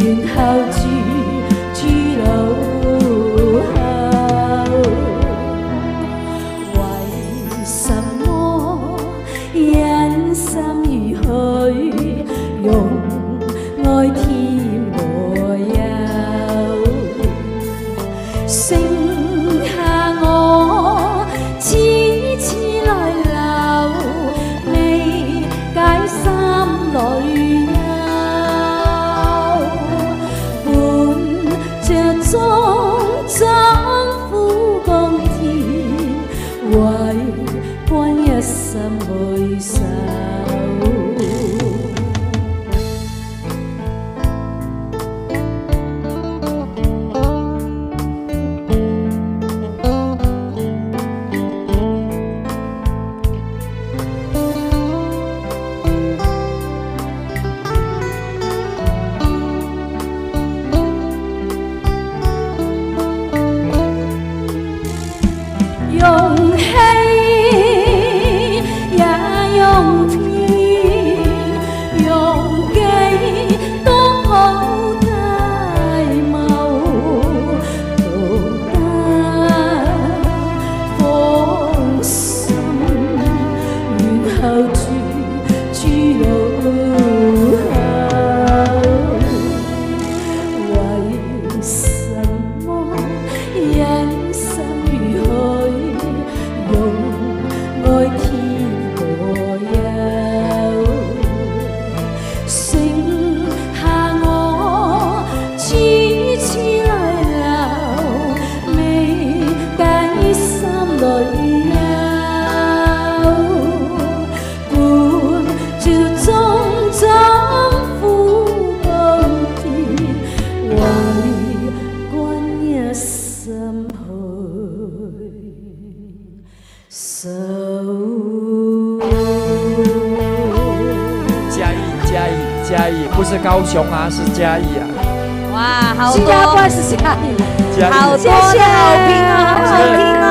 然後住老後，為什麼忍心如許用愛添我憂？剩下我痴痴來留，未解心裏憂。伴着種種苦甘甜，為君一生去守。用氣也用天，用幾多好大謀，道德放心，然後住老後。為什麼忍心如許用愛添我憂？剩下我痴痴來留，未解心裏憂。伴着種種苦甘甜，為君一生去守。 嘉義，不是高雄啊，是嘉義啊。 哇，好多， 新加坡是嘉義， 好多的好評啊，好好聽。